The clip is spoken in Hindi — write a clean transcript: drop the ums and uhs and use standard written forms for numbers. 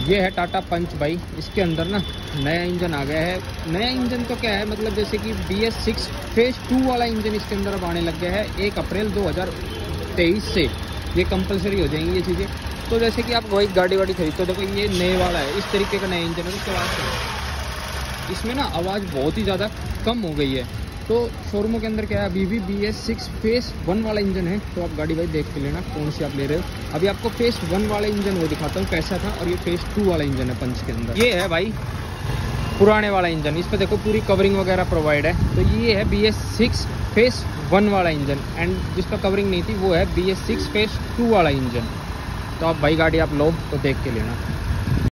ये है टाटा पंच भाई। इसके अंदर ना नया इंजन आ गया है। नया इंजन तो क्या है, मतलब जैसे कि BS6 फेज 2 वाला इंजन इसके अंदर अब आने लग गया है। 1 अप्रैल 2023 से ये कंपलसरी हो जाएंगी ये चीज़ें। तो जैसे कि आप वही गाड़ी वाड़ी खरीदते हो, देखो ये नए वाला है, इस तरीके का नया इंजन है। उसके बाद इसमें ना आवाज़ बहुत ही ज़्यादा कम हो गई है। तो शोरूमों के अंदर क्या है, अभी भी BS6 फेस 1 वाला इंजन है। तो आप गाड़ी भाई देख के लेना कौन सी आप ले रहे हो। अभी आपको फेस 1 वाला इंजन वो दिखाता हूँ कैसा था, और ये फेस 2 वाला इंजन है पंच के अंदर। ये है भाई पुराने वाला इंजन, इस पर देखो पूरी कवरिंग वगैरह प्रोवाइड है। तो ये है BS6 फेस 1 वाला इंजन, एंड जिसका कवरिंग नहीं थी वो है BS6 फेस 2 वाला इंजन। तो आप भाई गाड़ी आप लो तो देख के लेना।